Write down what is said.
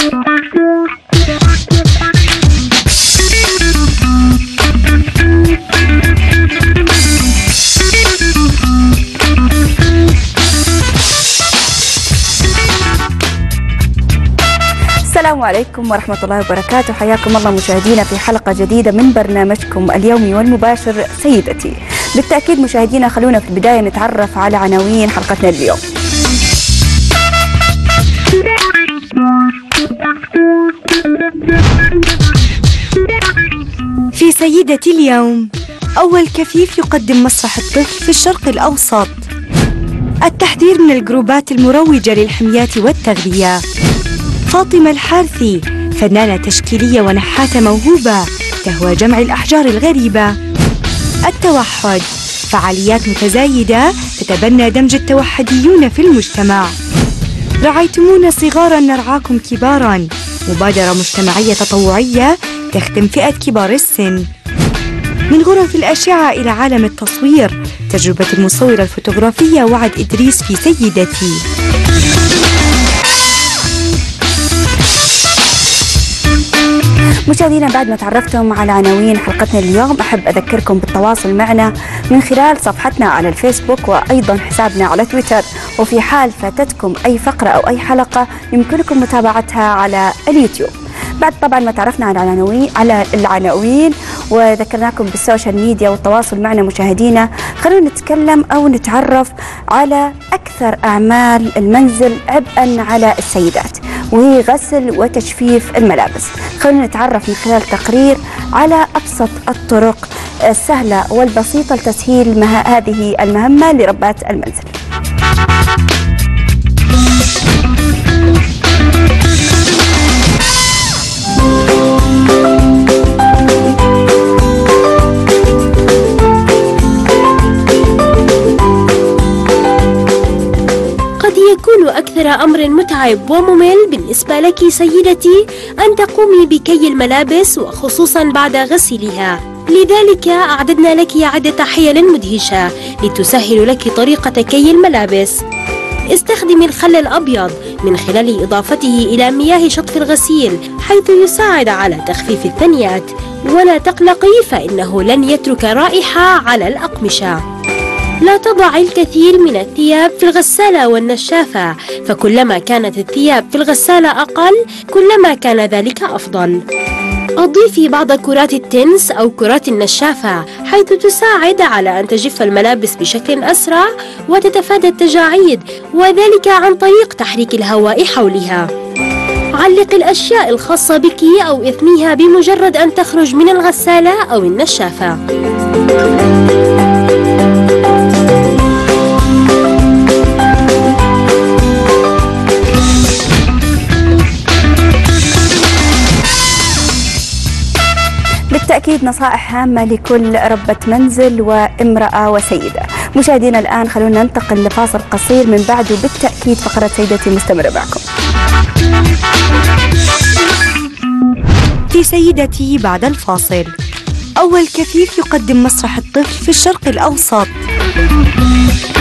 السلام عليكم ورحمة الله وبركاته. حياكم الله مشاهدينا في حلقة جديدة من برنامجكم اليومي والمباشر سيدتي. بالتأكيد مشاهدينا خلونا في البداية نتعرف على عناوين حلقتنا اليوم. في سيدتي اليوم، أول كفيف يقدم مسرح الطفل في الشرق الأوسط، التحذير من الجروبات المروجة للحميات والتغذية، فاطمة الحارثي فنانة تشكيلية ونحاتة موهوبة تهوى جمع الأحجار الغريبة، التوحد فعاليات متزايدة تتبنى دمج التوحديون في المجتمع، رعيتمونا صغارا نرعاكم كبارا، مبادرة مجتمعية تطوعية تخدم فئة كبار السن، من غرف الأشعة إلى عالم التصوير، تجربة المصورة الفوتوغرافية وعد إدريس في سيدتي. مشاهدينا بعد ما تعرفتم على عناوين حلقتنا اليوم، أحب أذكركم بالتواصل معنا من خلال صفحتنا على الفيسبوك وأيضا حسابنا على تويتر، وفي حال فاتتكم أي فقرة أو أي حلقة يمكنكم متابعتها على اليوتيوب. بعد طبعا ما تعرفنا على العناوين وذكرناكم بالسوشيال ميديا والتواصل معنا مشاهدينا، خلونا نتكلم أو نتعرف على أكثر أعمال المنزل عبئا على السيدات، وهي غسل وتجفيف الملابس. خلونا نتعرف من خلال تقرير على أبسط الطرق السهلة والبسيطة لتسهيل هذه المهمة لربات المنزل. يكون أكثر أمر متعب وممل بالنسبة لك سيدتي أن تقومي بكي الملابس وخصوصا بعد غسلها، لذلك أعددنا لك عدة حيل مدهشة لتسهل لك طريقة كي الملابس. استخدمي الخل الأبيض من خلال إضافته إلى مياه شطف الغسيل، حيث يساعد على تخفيف الثنيات، ولا تقلقي فإنه لن يترك رائحة على الأقمشة. لا تضع الكثير من الثياب في الغسالة والنشافة، فكلما كانت الثياب في الغسالة أقل كلما كان ذلك أفضل. أضيفي بعض كرات التنس أو كرات النشافة، حيث تساعد على أن تجف الملابس بشكل أسرع وتتفادى التجاعيد، وذلك عن طريق تحريك الهواء حولها. علق الأشياء الخاصة بك أو اثنيها بمجرد أن تخرج من الغسالة أو النشافة. بالتأكيد نصائح هامة لكل ربة منزل وامرأة وسيدة. مشاهدينا الآن خلونا ننتقل لفاصل قصير، من بعده بالتأكيد فقرة سيدتي مستمرة معكم. في سيدتي بعد الفاصل، أول كفيف يقدم مسرح الطفل في الشرق الأوسط،